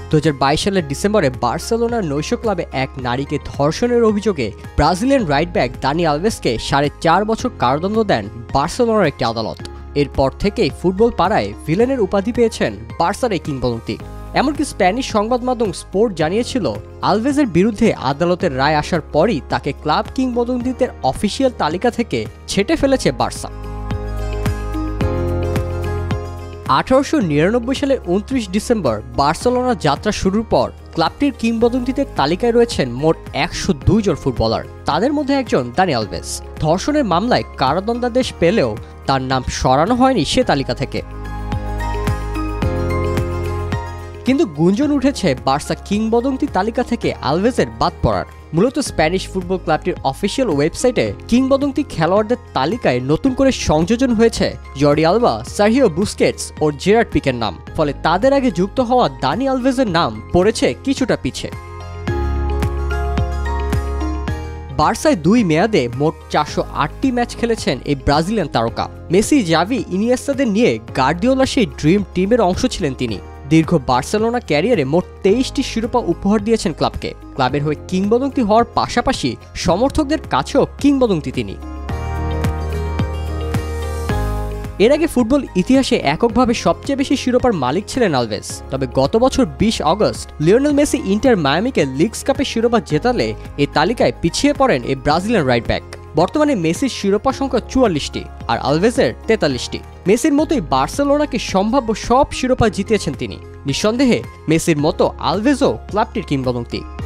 2022 সালের ডিসেম্বরে বার্সেলোনার নৈশ ক্লাবে এক নারীকে ধর্ষণের অভিযোগে ব্রাজিলিয়ান রাইট ব্যাক দানি আলভেসকে 4.5 বছর কারাদণ্ড দেন বার্সেলোনার একটি আদালত। এরপর থেকেই ফুটবল পাড়ায় ভিলেনের উপাধি পেয়েছেন বার্সার এই কিংবদন্তি। এমনকি স্প্যানিশ সংবাদ মাধ্যম স্পোর্ট জানিয়েছিল, আলভেজের বিরুদ্ধে আদালতের রায় আসার পরই তাকে ক্লাব কিংবদন্তিদের অফিসিয়াল তালিকা থেকে ছেঁটে ফেলেছে বার্সা। 1899 সালের 29 ডিসেম্বর বার্সেলোনা যাত্রা শুরুর পর ক্লাবটির কিংবদন্তিদের তালিকায় রয়েছেন মোট 102 জন ফুটবলার। তাদের মধ্যে একজন দানি আলভেজ। ধর্ষণের মামলায় কারাদণ্ডাদেশ পেলেও তার নাম সরানো হয়নি সে তালিকা থেকে। কিন্তু গুঞ্জন উঠেছে বার্সা কিংবদন্তি তালিকা থেকে আলভেজের বাদ পড়ার। মূলত স্প্যানিশ ফুটবল ক্লাবটির অফিসিয়াল ওয়েবসাইটে কিংবদন্তি খেলোয়াড়দের তালিকায় নতুন করে সংযোজন হয়েছে জর্ডি আলবা, সার্হিও বুস্কেটস ও জেরার্ড পিকের নাম। ফলে তাদের আগে যুক্ত হওয়া দানি আলভেজের নাম পড়েছে কিছুটা পিছে। বার্সায় 2 মেয়াদে মোট 408টি ম্যাচ খেলেছেন এই ব্রাজিলিয়ান তারকা। মেসি, জাভি, ইনিয়েস্তাদের নিয়ে গার্দিওলার সেই ড্রিম টিমের অংশ ছিলেন তিনি। দীর্ঘ বার্সেলোনা ক্যারিয়ারে মোট 23টি শিরোপা উপহার দিয়েছেন ক্লাবকে। ক্লাবের হয়ে কিংবদন্তি হওয়ার পাশাপাশি সমর্থকদের কাছেও কিংবদন্তি তিনি। এর আগে ফুটবল ইতিহাসে এককভাবে সবচেয়ে বেশি শিরোপার মালিক ছিলেন আলভেজ। তবে গত বছর 20 আগস্ট লিওনেল মেসি ইন্টার মায়ামিকে লিগস কাপের শিরোপা জেতালে এই তালিকায় পিছিয়ে পড়েন এই ব্রাজিলিয়ান রাইট ব্যাক। বর্তমানে মেসির শিরোপা সংখ্যা 44টি আর আলভেজের 43টি। মেসির মতোই বার্সেলোনাকে সম্ভাব্য সব শিরোপা জিতিয়েছেন তিনি। নিঃসন্দেহে মেসির মতো আলভেজও ক্লাবটির কিংবদন্তি।